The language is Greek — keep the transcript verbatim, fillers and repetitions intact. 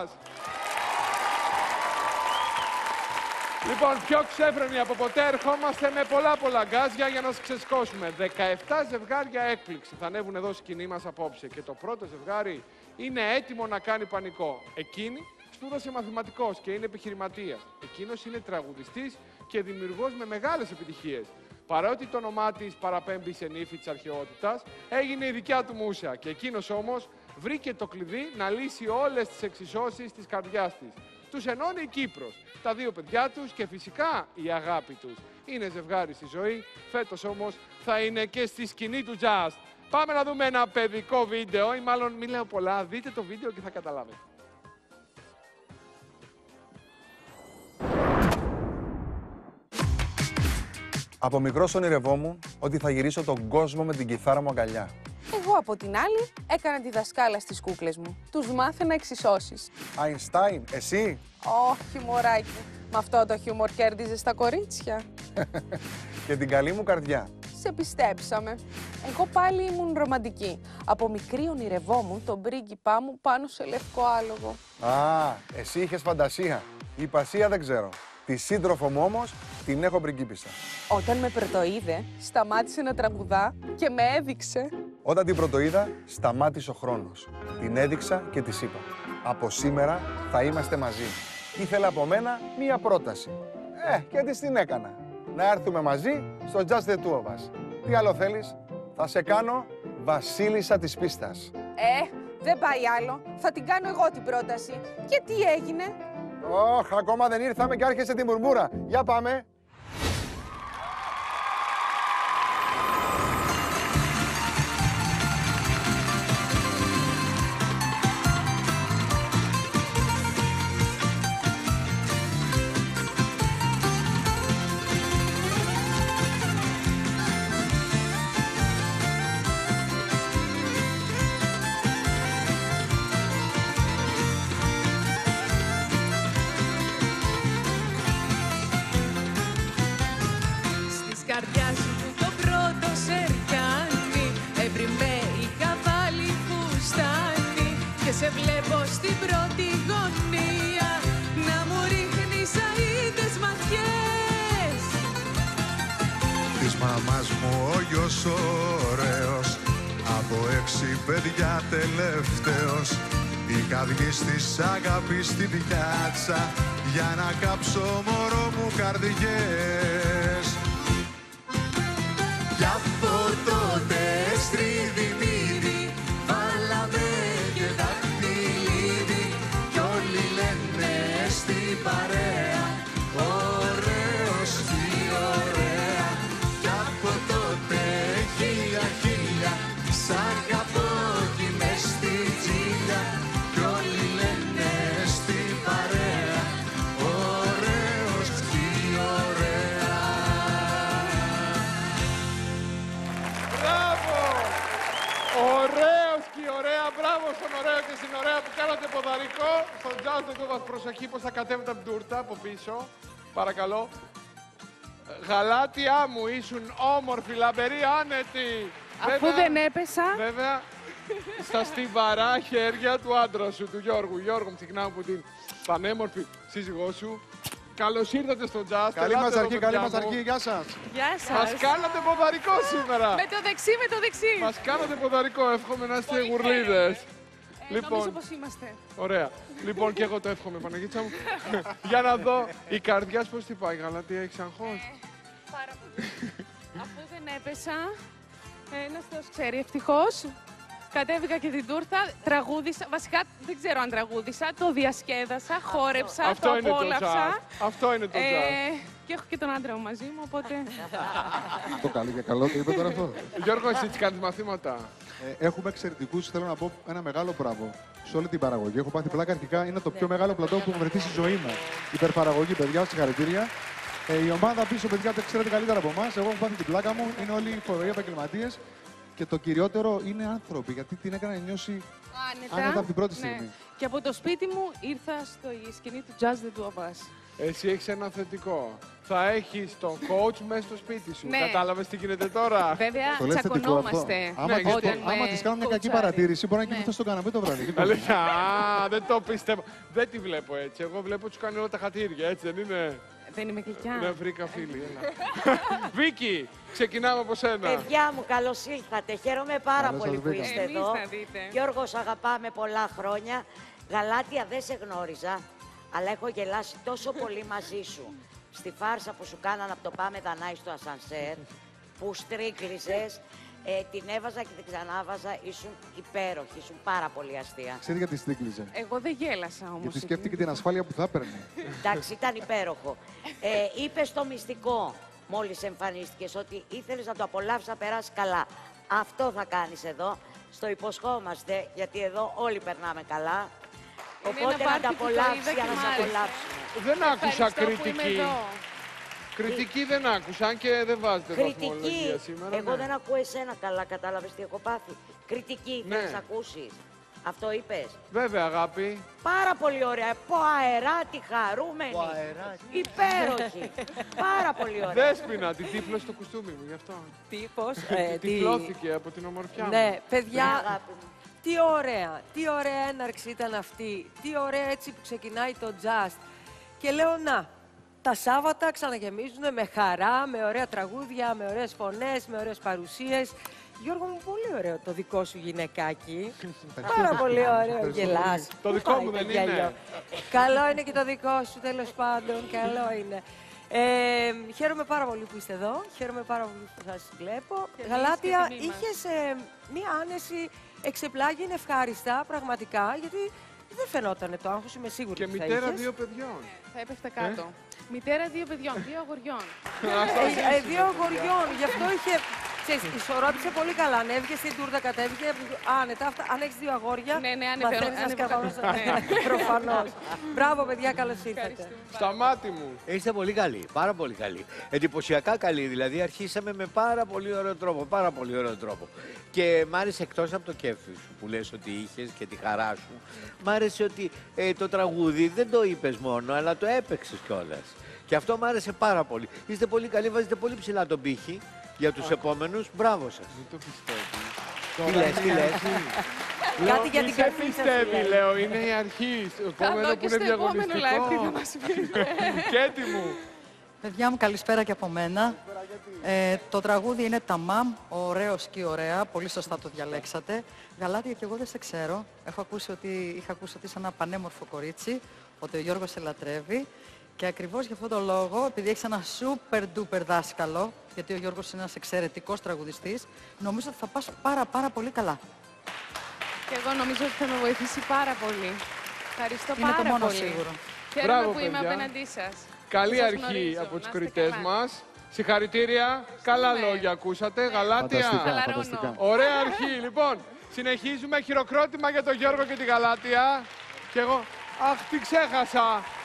jazz. Λοιπόν, πιο ξέφρενοι από ποτέ ερχόμαστε με πολλά πολλά γκάζια για να σας ξεσκώσουμε. δεκαεπτά ζευγάρια έκπληξη θα ανέβουν εδώ σκηνή μας απόψε. Και το πρώτο ζευγάρι είναι έτοιμο να κάνει πανικό. Εκείνη σπούδασε μαθηματικός και είναι επιχειρηματίας. Εκείνος είναι τραγουδιστής και δημιουργός με μεγάλες επιτυχίες. Παρότι το όνομά της παραπέμπει σε νύφη της αρχαιότητας, έγινε η δικιά του μούσα. Και εκείνος όμως βρήκε το κλειδί να λύσει όλες τις εξισώσεις της καρδιάς της. Τους ενώνει η Κύπρος, τα δύο παιδιά τους και φυσικά η αγάπη τους. Είναι ζευγάρι στη ζωή, φέτος όμως θα είναι και στη σκηνή του jazz. Πάμε να δούμε ένα παιδικό βίντεο, ή μάλλον μην λέω πολλά, δείτε το βίντεο και θα καταλάβετε. Από μικρός ονειρευόμουν ότι θα γυρίσω τον κόσμο με την κιθάρα μου αγκαλιά. Εγώ από την άλλη έκανα τη δασκάλα στις κούκλες μου. Τους μάθαινα εξισώσεις. Αϊνστάιν, εσύ? Όχι, μωράκι. Με αυτό το χιούμορ κέρδιζες τα κορίτσια. Και την καλή μου καρδιά. Σε πιστέψαμε. Εγώ πάλι ήμουν ρομαντική. Από μικρή ονειρευόμουν τον πρίγκιπά μου πάνω σε λευκό άλογο. Α, εσύ είχες φαντασία. Η πασία δεν ξέρω. Τη σύντροφο μου όμως την έχω πριγκίπισσα. Όταν με πρωτοείδε, σταμάτησε να τραγουδά και με έδειξε. Όταν την πρωτοείδα, σταμάτησε ο χρόνος. Την έδειξα και της είπα: από σήμερα θα είμαστε μαζί. Ήθελε από μένα μία πρόταση. Ε, και της την έκανα. Να έρθουμε μαζί στο Just the Two of Us. Τι άλλο θέλεις? Θα σε κάνω βασίλισσα της πίστας. Ε, δεν πάει άλλο. Θα την κάνω εγώ την πρόταση. Και τι έγινε? Ωχ, ακόμα δεν ήρθαμε και άρχισε τη μουρμούρα. Για πάμε. Καρδιά σου το πρώτο σερκάνι, έπριμε η καβάλη φουστάνι και σε βλέπω στην πρώτη γωνία να μου ρίχνεις αείτες ματιές. Της μαμάς μου ο γιος ωραίος, από έξι παιδιά τελευταίος. Είχα βγει στις αγάπης στην πιάτσα για να κάψω μωρό μου καρδιές. Κι από τότε στρίδι-μίδι βάλαμε και δαχτυλίδι κι όλοι λένε στην παρέα ωραίος τι ωραία. Κι από τότε χίλια χίλια σ' αγαπώ κι μες στη τζίλια κι όλοι λένε στην παρέα ωραίος τι ωραία. Ωραίος και ωραία, μπράβο στον ωραίο και στην ωραία που κάνατε ποδαρικό. Στον jazz δεν το βάζω προσοχή πως θα κατέβετε από την τούρτα από πίσω. Παρακαλώ. Γαλάτια μου, ήσουν όμορφη, λαμπερή, άνετη. Αφού Βέβαια, δεν έπεσα. Βέβαια, στα στιβαρά χέρια του άντρα σου, του Γιώργου. Γιώργο, μου ξεχνάω που την πανέμορφη σύζυγό σου. Καλώς ήρθατε στο jazz. Καλή μας αρχή, καλή μας αρχή. Γεια σας. Γεια σας. Μας κάνατε ποδαρικό σήμερα. Με το δεξί, με το δεξί. Μας κάνατε ποδαρικό. Εύχομαι να είστε γουρλίδες. Ε, νομίζω πως είμαστε. Ωραία. Λοιπόν, και εγώ το εύχομαι, Παναγίτσα μου. Για να δω. Η καρδιά σου πώς τι πάει, Γαλατία, έχεις αγχώς? Ε, πάρα πολύ. Αφού δεν έπεσα, ένας Θεός ξέρει, ευτυχώς. Κατέβηκα και την τούρτα, τραγούδισα, βασικά δεν ξέρω αν τραγούδισα, το διασκέδασα, χόρεψα, Αυτό το είναι το απόλαυσα. jazz. Αυτό είναι το Ε, jazz. και έχω και τον άντρα μου μαζί μου, οπότε... Το καλό για καλό το είπε τώρα αυτό. Γιώργο, εσύ τι κάνεις μαθήματα? Ε, έχουμε εξαιρετικούς, θέλω να πω ένα μεγάλο μπράβο σε όλη την παραγωγή. Έχω πάθει πλάκα, αρχικά είναι το πιο μεγάλο πλατό που έχω βρεθεί στη ζωή μου. Υπερπαραγωγή, παιδιά, συγχαρητήρια. Ε, η ομάδα πίσω, παιδιά, το ξέρετε καλύτερα από εμάς. Εγώ έχω πάθει την πλάκα μου, είναι όλοι φοροοί επαγγελματίες. Και το κυριότερο είναι άνθρωποι, γιατί την έκανα νιώσει Άνετα. άνετα από την πρώτη Ναι. στιγμή. Και από το σπίτι μου ήρθα στο σκηνή του Just the Two of Us. Εσύ έχεις ένα θετικό. Θα έχεις τον coach μέσα στο σπίτι σου. Ναι. Κατάλαβες τι γίνεται τώρα. Βέβαια, Το λες θετικό τσακωνόμαστε. αυτό. Άμα, Ναι, της- όταν άμα με της κάνω μια κακή κοουτσάρει. παρατήρηση, μπορεί να Ναι. κοιμηθώ στον καναπέ το βράδυ. Τι το Αλήθεια, α, δεν το πιστεύω. Δεν τη βλέπω έτσι. Εγώ βλέπω τους κάνει όλα τα χατήρια, έτσι δεν είναι. Δεν είμαι γλυκιά. Ναι, βρήκα φίλοι. έλα. Βίκυ, ξεκινάμε από σένα. Παιδιά μου, καλώς ήλθατε. Χαίρομαι πάρα Καλώς πολύ σας που βρήκαμε. είστε Εμείς εδώ. να δείτε. Γιώργος, αγαπάμε πολλά χρόνια. Γαλάτια, δεν σε γνώριζα, αλλά έχω γελάσει τόσο πολύ μαζί σου. Στη φάρσα που σου κάνανε από το Πάμε Δανάη στο ασανσέρ, που στρίκλιζες, ε, την έβαζα και την ξανάβαζα, ήσουν υπέροχη, ήσουν πάρα πολύ αστεία. Ξέρετε γιατί στρίκλιζε. Εγώ δεν γέλασα όμως. Γιατί σκέφτηκε την ασφάλεια που θα έπαιρνε. Εντάξει, ήταν υπέροχο. Ε, είπες το μυστικό μόλις εμφανίστηκες, ότι ήθελες να το απολαύσεις, να περάσει καλά. Αυτό θα κάνεις εδώ. Στο υποσχόμαστε, γιατί εδώ όλοι περνάμε καλά. Είναι Οπότε ένα να τα πάρτι που το απολαύσεις είδα για και να μ' σε άρεσε. απολαύσουμε. Δεν άκουσα Ευχαριστώ που είμαι κριτική. εδώ. Κριτική δεν άκουσα, αν και δεν βάζετε Κριτική. βαθμολογία σήμερα. Εγώ ναι. δεν ακούω εσένα καλά, κατάλαβες τι έχω πάθει. Κριτική, Ναι. θέλεις να ακούσεις. Αυτό είπες. Βέβαια, αγάπη. Πάρα πολύ ωραία. Πω αεράτη, χαρούμενη. Υπέροχη. Πάρα πολύ ωραία. Δέσποινα, την τύφλωσε το κουστούμι μου, γι' αυτό. Τύπος, ε, τι... Τυφλώθηκε από την ομορφιά μου. Ναι, παιδιά, Αγάπη μου. τι ωραία, τι ωραία έναρξη ήταν αυτή, τι ωραία έτσι που ξεκινάει το Just. Και λέω να, τα Σάββατα ξαναγεμίζουν με χαρά, με ωραία τραγούδια, με ωραίες φωνές, με ωραίες παρουσίες. Γιώργο μου, πολύ ωραίο το δικό σου γυναικάκι. Πάρα πολύ ωραίο, γελάς. Το Πού δικό πάει μου το δεν γέλιο? είναι. Καλό είναι και το δικό σου, τέλος πάντων, καλό είναι. Ε, χαίρομαι πάρα πολύ που είστε εδώ, χαίρομαι πάρα πολύ που σας βλέπω. Και εμείς Γαλάτια, και τιμή μας. είχες ε, μία άνεση, εξεπλάγει, είναι ευχάριστα πραγματικά, γιατί δεν φαινόταν το άγχος, είμαι σίγουρη Και ότι θα μητέρα είχες. δύο παιδιών. Θα έπεφτα κάτω. Μητέρα δύο παιδιών, δύο αγοριών. Ε, ε, δύο αγοριών, γι' αυτό είχε. Ξέρεις, ισορρόπησε πολύ καλά. Ανέβηκε στην τούρτα, κατέβηκε άνετα. Αυτά, αν έχεις δύο αγόρια, Ναι, ναι, ανεβαίνω, μαθαίνεις να ανεβαίνω σκαρβαλώσεις. κάτω. Ναι, προφανώς. Μπράβο, παιδιά, καλώς ήρθατε. Ευχαριστούμε. Στα μάτι μου. Είστε πολύ καλοί, πάρα πολύ καλοί. Εντυπωσιακά καλοί, δηλαδή αρχίσαμε με πάρα πολύ ωραίο τρόπο, πάρα πολύ ωραίο τρόπο. Και μ' άρεσε εκτός από το κέφι σου που λες ότι είχες και τη χαρά σου, μ' άρεσε ότι ε, το τραγούδι δεν το είπες μόνο, αλλά το έπαιξες κιόλας. Και αυτό μ' άρεσε πάρα πολύ. Είστε πολύ καλοί, βάζετε πολύ ψηλά τον πύχη για τους επόμενους. Μπράβο σας. Δεν το πιστεύω. Τι λες, τι λες. Κάτι για Μη την σε καρδιά σας, πιστεύει, λέει. λέω, είναι η αρχή. Το Θα επόμενο δω που και είναι στο επόμενο live τι θα διαγωνιστικό. μας πείτε. Και έτοιμο. Παιδιά μου, καλησπέρα και από μένα. Ε, το τραγούδι είναι «Ταμάμ», ωραίος και ωραία, πολύ σωστά το διαλέξατε. Γαλάτια και εγώ δεν σε ξέρω. Έχω ακούσει ότι, είχα ακούσει ότι είσαι ένα πανέμορφο κορίτσι, ότι ο Γιώργος σε λατρεύει. Και ακριβώς για αυτόν τον λόγο, επειδή έχεις ένα super duper δάσκαλο, γιατί ο Γιώργος είναι ένας εξαιρετικός τραγουδιστής, νομίζω ότι θα πας πάρα πάρα πολύ καλά. Και εγώ νομίζω ότι θα με βοηθήσει πάρα πολύ. Ευχαριστώ Είναι πάρα το μόνο πολύ. σίγουρο. Χαίρομαι Μπράβο, που είμαι παιδιά. απέναντί σας. Καλή Σας αρχή γνωρίζω. από τους Να είστε κριτές καλά. μας. Συγχαρητήρια. Καλά λόγια ακούσατε. Γαλάτια. Φανταστικά, Χαλαρώνω. φανταστικά. Ωραία αρχή. Λοιπόν, συνεχίζουμε. Χειροκρότημα για τον Γιώργο και τη Γαλάτια. Και εγώ, αχ, τι ξέχασα.